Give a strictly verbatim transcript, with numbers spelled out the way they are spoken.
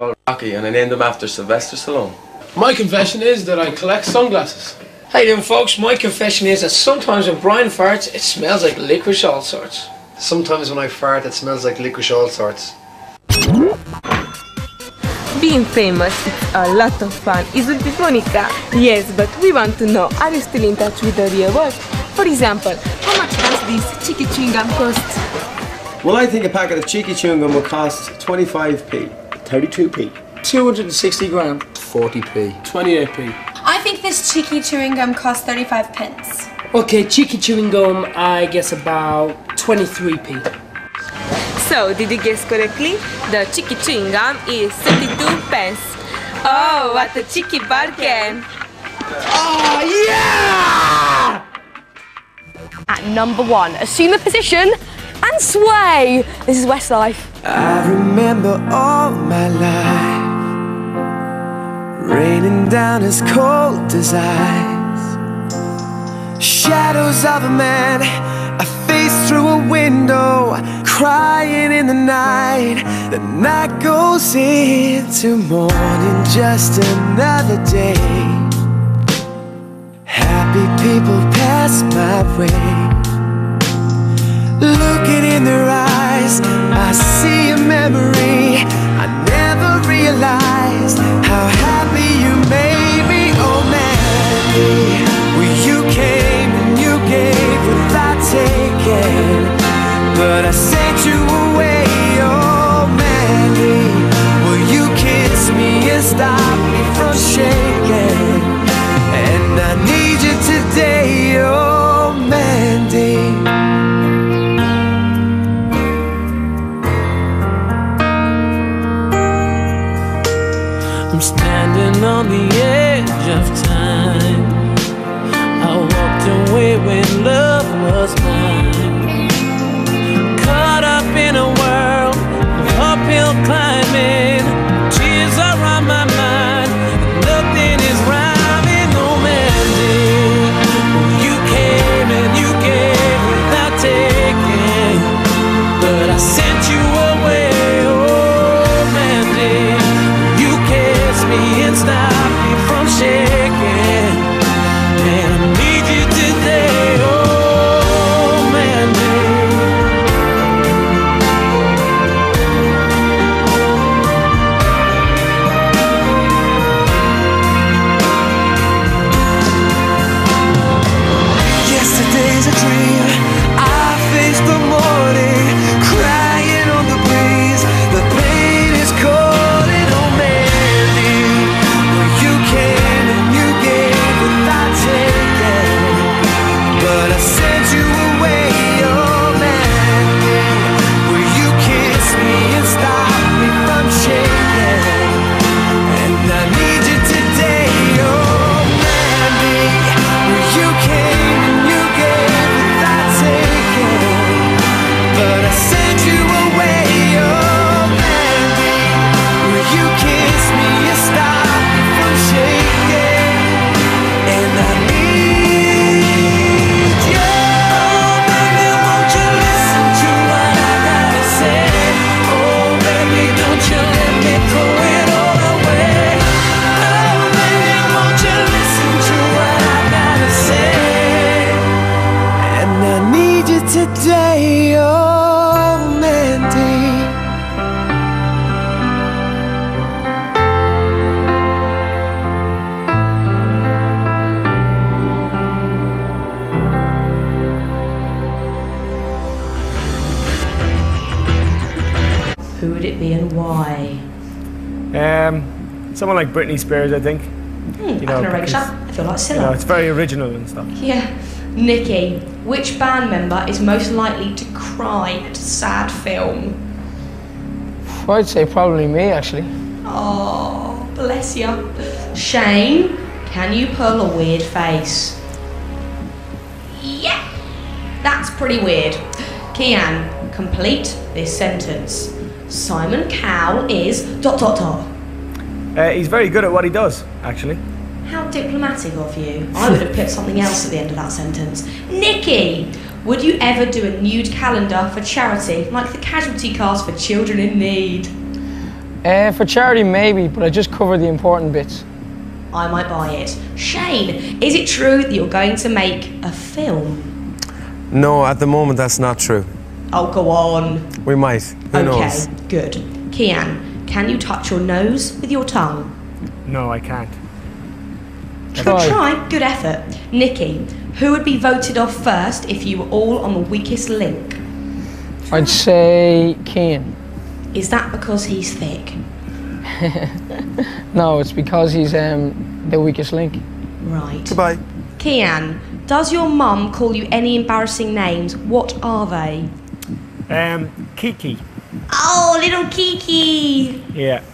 Rocky, and I named him after Sylvester Stallone. My confession is that I collect sunglasses. Hey then folks, my confession is that sometimes when Brian farts, it smells like licorice all sorts. Sometimes when I fart, it smells like licorice all sorts. Being famous is a lot of fun, isn't it, Monica? Yes, but we want to know, are you still in touch with the real world? For example, how much does this cheeky chewing gum cost? Well, I think a packet of cheeky chewing gum will cost twenty-five p. thirty-two p. two hundred sixty gram. forty p. twenty-eight p. I think this cheeky chewing gum costs thirty-five pence. Okay, cheeky chewing gum, I guess about twenty-three p. So, did you guess correctly? The cheeky chewing gum is thirty-two pence. Oh, what a cheeky bargain! Oh yeah! At number one, assume a position and sway. This is Westlife. I remember all my life raining down as cold as ice. Shadows of a man, a face through a window, crying in the night. The night goes into morning, just another day. Happy people pass my way. Looking in their eyes, I see a memory. I never realized how happy you made me. Oh Mandy, well you came and you gave without taking, but I sent you away. Oh Mandy, will you kiss me and stop me from shaking? And I need you today. Oh Mandy. Standing on the edge of time, I walked away when love was mine. Caught up in a world of uphill climbing, tears are on my mind, nothing is rhyming. Oh Mandy, you came and you gave without taking, but I sent you away. Oh Mandy, and stop me from shaking, and I need you today. Oh Mandy. Yesterday's a dream. I faced the morning, crying on the breeze. The pain is cold. Today, oh Mandy. Who would it be and why? Um, someone like Britney Spears, I think. Hmm, you know, I can arrange that. I feel like Scylla. You know, it's very original and stuff. Yeah. Nikki, which band member is most likely to cry at a sad film? I'd say probably me, actually. Oh, bless you. Shane, can you pull a weird face? Yeah, that's pretty weird. Kian, complete this sentence. Simon Cowell is dot dot dot. Uh, he's very good at what he does, actually. How diplomatic of you. I would have put something else at the end of that sentence. Nikki, would you ever do a nude calendar for charity, like the casualty cast for children in need? Uh, for charity, maybe, but I just cover the important bits. I might buy it. Shane, is it true that you're going to make a film? No, at the moment that's not true. Oh, go on. We might. Who okay, knows? good. Kian, can you touch your nose with your tongue? No, I can't. Try. Try. Good effort. Nikki, who would be voted off first if you were all on the weakest link? I'd say Cian. Is that because he's thick? No, it's because he's um, the weakest link. Right. Goodbye. Kian, does your mum call you any embarrassing names? What are they? Um, Kiki. Oh, little Kiki. Yeah.